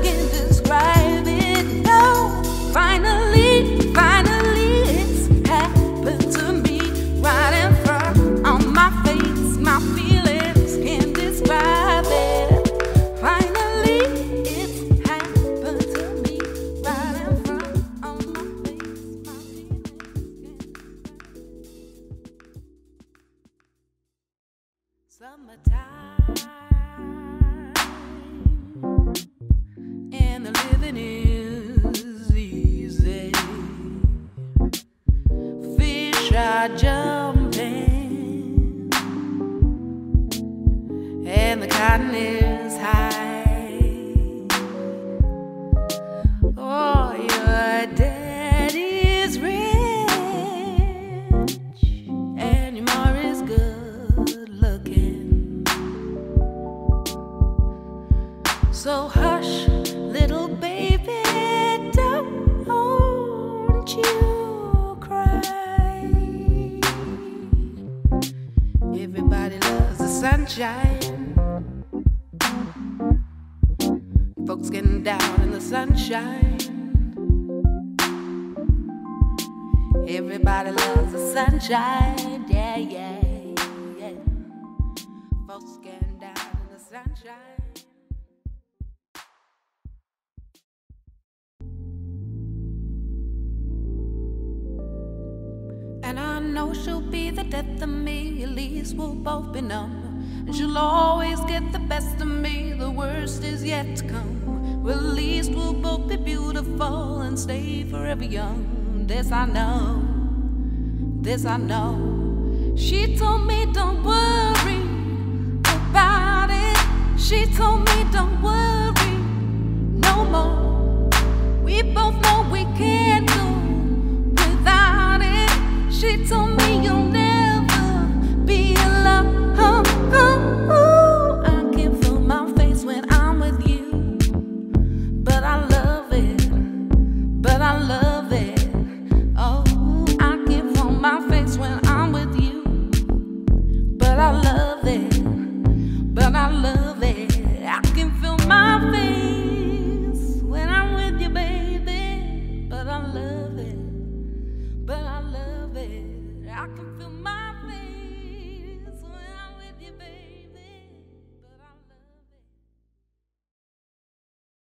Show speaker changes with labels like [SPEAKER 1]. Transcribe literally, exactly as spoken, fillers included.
[SPEAKER 1] can't describe it. No, finally, finally, it's happened to me right in front on my face. My feelings can't describe it. Finally, it's happened to me right in front on my face. My feelings can't. Summertime, and the living is easy. Fish are jumping, and the cotton is high. Oh, your daddy's rich, and your ma is good looking. So hush, little baby, don't you cry. Everybody loves the sunshine. Folks getting down in the sunshine. Everybody loves the sunshine. Yeah, yeah, yeah. Folks getting down in the sunshine. And I know she'll be the death of me. At least we'll both be numb. And she'll always get the best of me. The worst is yet to come. Well, at least we'll both be beautiful and stay forever young. This I know, this I know. She told me don't worry about it. She told me don't worry no more. We both know we can't do without it. She told me you'll never be alone. I can feel my face when I'm with you, but I love it, but I love it. Oh, I can feel my face when I'm with you, but I love it, but I love it. I can feel my face when I'm with you, baby, but I love it, but I love it. I can feel my